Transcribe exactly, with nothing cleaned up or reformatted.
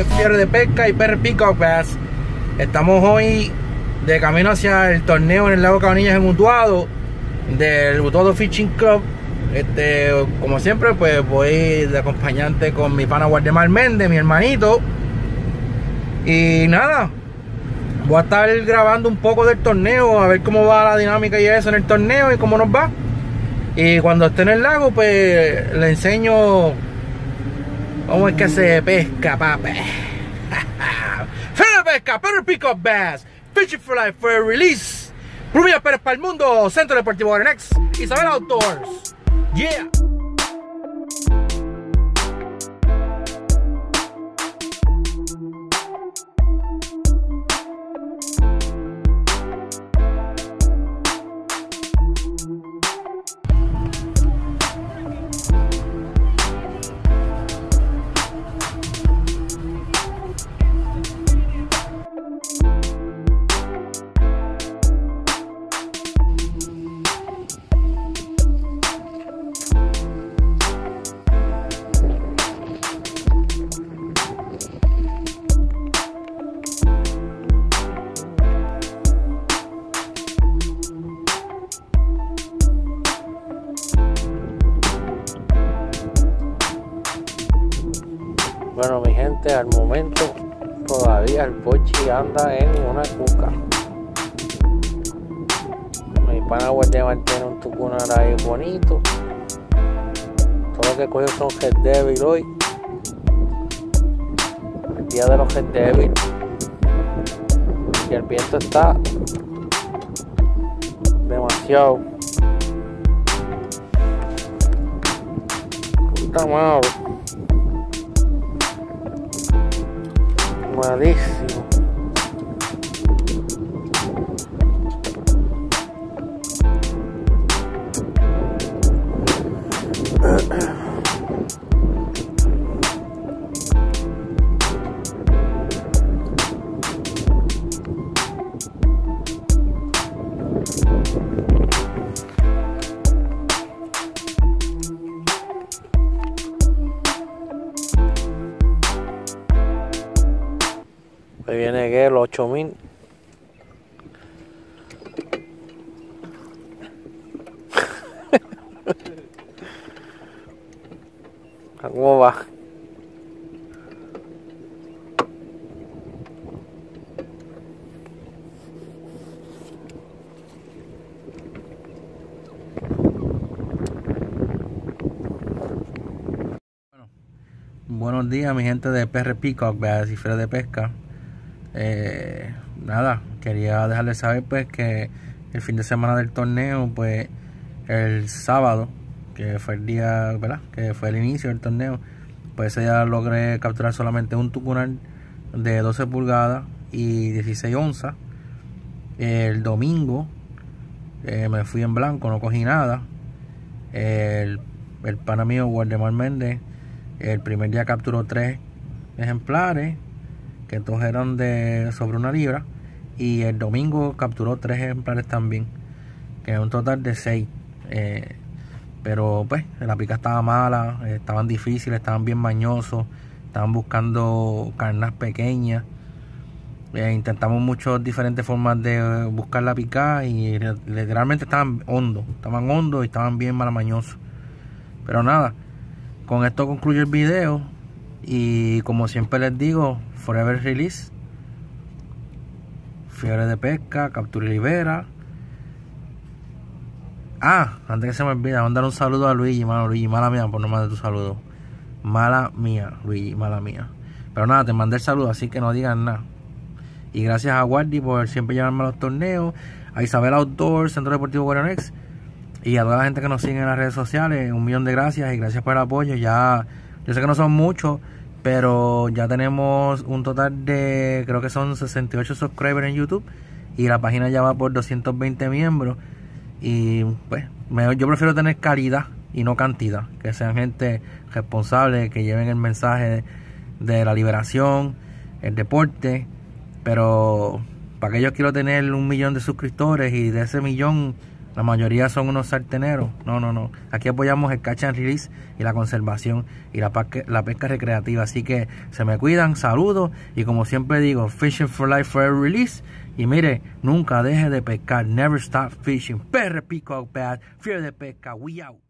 de Fiebre de Pesca y P R Peacock Bass. Estamos hoy de camino hacia el torneo en el lago Cabanillas en Utuado del Utuado Fishing Club. Este, como siempre, pues voy de acompañante con mi pana Waldemar Méndez, mi hermanito. Y nada, voy a estar grabando un poco del torneo, a ver cómo va la dinámica y eso en el torneo y cómo nos va. Y cuando esté en el lago, pues le enseño cómo es que se pesca, papi. Fiebre de Pesca, P R Peacock Bass, Fishing for Life, for Release. Rubia Pérez para el mundo, Centro Deportivo Guaranex, Isabel Outdoors. Yeah. Bueno, mi gente, al momento todavía el Pochi anda en una cuca. Mi pana Waldemar tiene un tucunar ahí bonito. Todo lo que cogió son Head Devil hoy. El día de los Head Devil. Y el viento está demasiado. Puta madre. Malísimo. Ahí viene que el ocho mil. ¿Cómo va? Bueno, buenos días, mi gente de P R Peacock Bass y Fiebre de Pesca. Eh, nada, quería dejarles saber pues que el fin de semana del torneo, pues el sábado, que fue el día, ¿verdad? Que fue el inicio del torneo, pues ese día logré capturar solamente un tucunar de doce pulgadas y dieciséis onzas. El domingo eh, me fui en blanco, no cogí nada. El, el pana mío Waldemar Méndez, el primer día capturó tres ejemplares, que todos eran de sobre una libra, y el domingo capturó tres ejemplares también, que es un total de seis. Eh, pero pues la pica estaba mala, eh, estaban difíciles, estaban bien mañosos, estaban buscando carnas pequeñas. Eh, intentamos muchas diferentes formas de buscar la pica y literalmente estaban hondos, estaban hondos y estaban bien malamañosos. Pero nada, con esto concluye el video. Y como siempre les digo, Forever Release, Fiebre de Pesca, Captura y Libera. Ah, antes que se me olvide, mandar un saludo a Luigi, mano, Luigi, mala mía por no mandar tu saludo. Mala mía, Luigi, mala mía. Pero nada, te mandé el saludo, así que no digan nada. Y gracias a Guardi por siempre llevarme a los torneos, a Isabel Outdoors, Centro Deportivo Guaranex, y a toda la gente que nos sigue en las redes sociales. Un millón de gracias y gracias por el apoyo. Ya, yo sé que no son muchos, pero ya tenemos un total de, creo que son sesenta y ocho subscribers en YouTube, y la página ya va por doscientos veinte miembros. Y pues me, yo prefiero tener calidad y no cantidad, que sean gente responsable, que lleven el mensaje de, de la liberación, el deporte. Pero para que yo quiero tener un millón de suscriptores y de ese millón La mayoría son unos sarteneros. No, no, no. Aquí apoyamos el catch and release y la conservación y la, la pesca recreativa. Así que se me cuidan, saludos. Y como siempre digo, fishing for life, forever release. Y mire, nunca deje de pescar. Never stop fishing. P R Peacock Bass, Fear de Pesca. We out.